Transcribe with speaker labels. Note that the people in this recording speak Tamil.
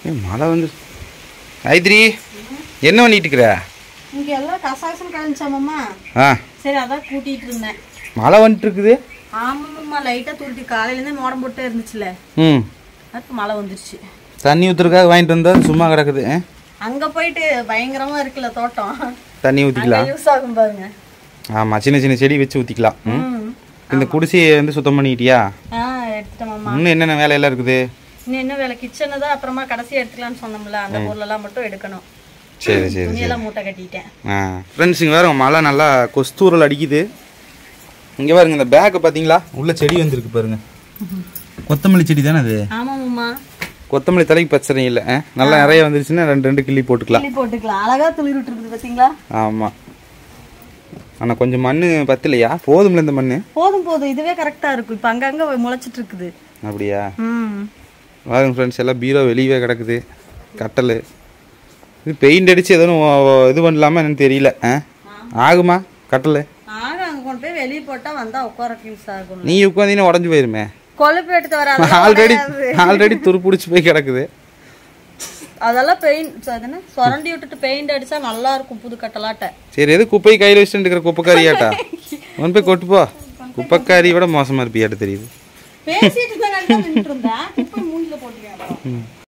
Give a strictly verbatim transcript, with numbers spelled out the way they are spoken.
Speaker 1: மழை வந்து ஐத்ரி என்ன பண்ணிட்டு இருக்கிற?
Speaker 2: இங்க எல்லாம் கசாசம் கலஞ்சாமம்மா. ஆ சரி அதான் கூட்டிட்டு இருந்தேன்.
Speaker 1: மழை வந்துட்டு இருக்குது.
Speaker 2: ஆமாம்மா லைட்டா தூட்டி காலையில இருந்தே மோடம் போட்டே இருந்துச்சுல. ம் அதுக்கு மழை வந்துருச்சு.
Speaker 1: தண்ணி ஊத்துறதுக்காக வாங்கிட்டு வந்தா சும்மா கிடக்குது.
Speaker 2: அங்க போயிட்டு பயங்கரமா இருக்குல்ல தோட்டம்.
Speaker 1: தண்ணி ஊத்திக்கலாம்.
Speaker 2: யூஸ் ஆகும் பாருங்க.
Speaker 1: ஆமா சின்ன சின்ன செடி வச்சு ஊத்திக்கலாம். இந்த குடிசையை வந்து சுத்தம் பண்ணிட்டியா?
Speaker 2: ஆ எடுத்துட்டேன்மா.
Speaker 1: இன்னும் என்னென்ன வேலை எல்லாம் இருக்குது?
Speaker 2: இன்னும் என்ன வேலை கிச்சன் தான் அப்புறமா கடைசி எடுத்துக்கலாம்னு சொன்னோம்ல அந்த பொருள் எல்லாம் மட்டும் எடுக்கணும்.
Speaker 1: சரி சரி
Speaker 2: துணியெல்லாம் மூட்டை கட்டிட்டேன்.
Speaker 1: ஆ ஃப்ரெண்ட்ஸ் இங்கே வேறு மழை நல்லா கொஸ்தூரல் அடிக்குது. இங்கே பாருங்க இந்த பேக்கை பார்த்தீங்களா உள்ள செடி வந்துருக்கு பாருங்க. கொத்தமல்லி செடி தானே அது?
Speaker 2: ஆமாம்மா.
Speaker 1: கொத்தமல்லி தலைக்கு பிரச்சனை இல்லை. நல்லா நிறைய வந்துருச்சுன்னா ரெண்டு ரெண்டு கிள்ளி போட்டுக்கலாம்.
Speaker 2: கிள்ளி போட்டுக்கலாம். அழகா துளிர் விட்டுருக்குது பார்த்தீங்களா? ஆமாம்.
Speaker 1: ஆனால் கொஞ்சம் மண் பத்தலையா? போதும்ல இந்த மண்?
Speaker 2: போதும் போதும் இதுவே கரெக்டாக இருக்கும். இப்போ அங்கங்கே முளைச்சிட்டு இருக்குது.
Speaker 1: அப்படியா? ம் பாருங்க ஃப்ரெண்ட்ஸ் எல்லாம் பீரோ வெளியவே கிடக்குது. கட்டல் இது பெயிண்ட் அடிச்சு எதுவும் இது பண்ணலாமா என்னன்னு தெரியல. ஆகுமா கட்டல்?
Speaker 2: ஆக அங்கே கொண்டு போய் வெளியே போட்டால் வந்தால் உட்கார யூஸ் ஆகும்.
Speaker 1: நீ உட்காந்தீங்கன்னா உடஞ்சு போயிருமே.
Speaker 2: கொழுப்பு எடுத்து வராது.
Speaker 1: ஆல்ரெடி ஆல்ரெடி துரு பிடிச்சி போய் கிடக்குது.
Speaker 2: அதெல்லாம் பெயிண்ட் சொரண்டி விட்டுட்டு பெயிண்ட் அடிச்சா நல்லா இருக்கும் புது கட்டலாட்ட.
Speaker 1: சரி எது குப்பை கையில் வச்சுட்டு இருக்கிற குப்பைக்காரியாட்டா ஒன் போய் கொட்டு போ. குப்பைக்காரி விட மோசமா இருப்பியாட்டு தெரியுது.
Speaker 2: பேசிட்டு இருந்தா